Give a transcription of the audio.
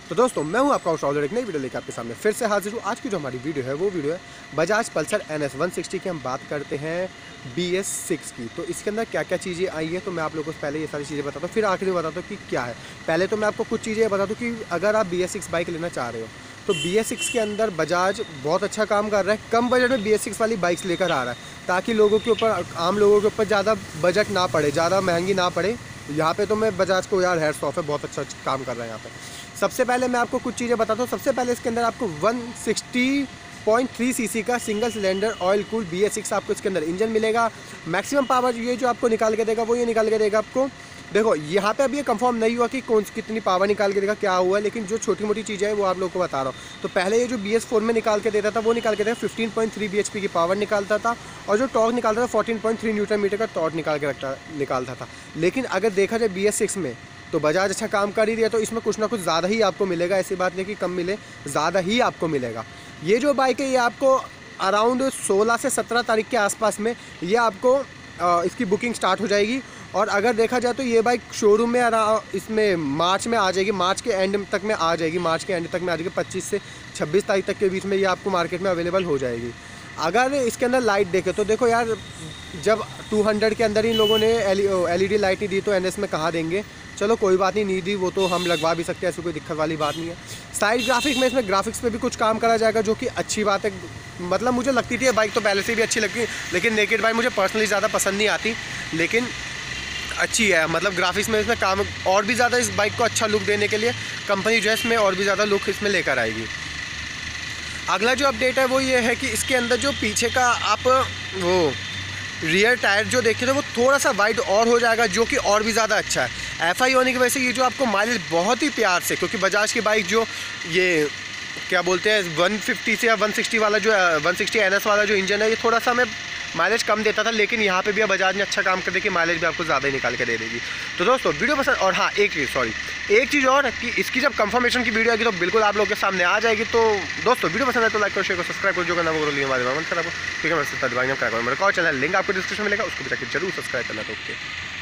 तो दोस्तों मैं हूं आपका होस्ट एक नई वीडियो लेकर आपके सामने फिर से हाजिर हूं। आज की जो हमारी वीडियो है वो वीडियो है बजाज पल्सर NS 160 की। हम बात करते हैं BS6 की। तो इसके अंदर क्या क्या चीज़ें आई हैं तो मैं आप लोगों को पहले ये सारी चीज़ें बताता हूँ, फिर आखिर में बताता हूँ कि क्या है। पहले तो मैं आपको कुछ चीज़ें बता दूँ कि अगर आप BS6 बाइक लेना चाह रहे हो तो BS6 के अंदर बजाज बहुत अच्छा काम कर रहा है। कम बजट में BS6 वाली बाइक्स लेकर आ रहा है ताकि लोगों के ऊपर, आम लोगों के ऊपर ज़्यादा बजट ना पड़े, ज़्यादा महंगी ना पड़े। यहाँ पे तो मैं बजाज को यार हैट्स ऑफ है, बहुत अच्छा काम कर रहा है यहाँ पे। सबसे पहले मैं आपको कुछ चीज़ें बताता हूँ। सबसे पहले इसके अंदर आपको 160.3 सीसी का single cylinder oil cool BS6 आपको इसके अंदर इंजन मिलेगा। मैक्सिमम पावर ये जो आपको निकाल के देगा वो ये निकाल के देगा आपको, देखो यहाँ पे अभी ये कंफर्म नहीं हुआ कि कौन सी कितनी पावर निकाल के देगा, क्या हुआ, लेकिन जो छोटी मोटी चीज़ें है वो आप लोगों को बता रहा हूँ। तो पहले ये जो BS4 में निकाल के देता था वो निकाल के देगा 15.3 bhp की पावर निकालता था, और जो टॉर्क निकालता था 14.3 न्यूटन मीटर का टॉर्क निकालता था। लेकिन अगर देखा जाए BS6 में तो बजाज अच्छा काम कर ही दिया, तो इसमें कुछ ना कुछ ज़्यादा ही आपको मिलेगा। ऐसी बात नहीं कि कम मिले, ज़्यादा ही आपको मिलेगा। ये जो बाइक है ये आपको अराउंड 16 से 17 तारीख के आसपास में ये आपको इसकी बुकिंग स्टार्ट हो जाएगी। और अगर देखा जाए तो ये बाइक शोरूम में इसमें मार्च में आ जाएगी, मार्च के एंड तक में आ जाएगी, मार्च के एंड तक में आ जाएगी। 25 से 26 तारीख तक के बीच में ये आपको मार्केट में अवेलेबल हो जाएगी। अगर इसके अंदर लाइट देखे तो देखो यार, जब 200 के अंदर ही लोगों ने LED लाइट नहीं दी तो NS में कहाँ देंगे। चलो कोई बात नहीं दी वो तो हम लगवा भी सकते हैं, ऐसी कोई दिक्कत वाली बात नहीं है। साइड ग्राफिक में, इसमें ग्राफिक्स पे भी कुछ काम करा जाएगा जो कि अच्छी बात है। मतलब मुझे लगती थी ये बाइक तो पहले से भी अच्छी लगती, लेकिन नेकेड बाइक मुझे पर्सनली ज़्यादा पसंद नहीं आती, लेकिन अच्छी है। मतलब ग्राफिक्स में इसमें काम और भी ज़्यादा इस बाइक को अच्छा लुक देने के लिए कंपनी जो है इसमें और भी ज़्यादा लुक इसमें लेकर आएगी। अगला जो अपडेट है वो ये है कि इसके अंदर जो पीछे का आप वो रियर टायर जो देखे थे वो थोड़ा सा वाइड और हो जाएगा, जो कि और भी ज़्यादा अच्छा है। FI होने की वजह से ये जो आपको माइलेज बहुत ही प्यार से, क्योंकि बजाज की बाइक जो ये क्या बोलते हैं 150 से या 160 वाला जो 160 NS वाला जो इंजन है ये थोड़ा सा हमें माइलेज कम देता था, लेकिन यहाँ पे भी अब बजाज ने अच्छा काम कर दिया कि माइलेज भी आपको ज़्यादा ही निकाल के दे देगी। तो दोस्तों वीडियो पसंद, और हाँ एक चीज़ और कि इसकी जब कंफर्मेशन की वीडियो आएगी तो बिल्कुल आप लोगों के सामने आ जाएगी। तो दोस्तों वीडियो पसंद है तो लाइक करो, शेयर करो, सब्सक्राइब करो, जो करना वो करो, लिए हमारे मन खराब हो ठीक है। मैं मेरा कॉल चैनल लिंक आपको डिस्क्रिप्शन में मिलेगा, उसको भी जाकर जरूर सब्सक्राइब करना। तो ओके।